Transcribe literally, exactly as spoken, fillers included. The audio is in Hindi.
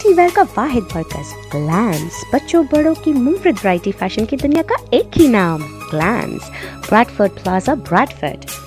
पार्टी वेयर का वाहिद मरकज ग्लैम्स, बच्चों बड़ों की मुनफरिद वैरायटी फैशन की दुनिया का एक ही नाम ग्लैम्स, ब्रैडफोर्ड प्लाजा, ब्रैडफोर्ड।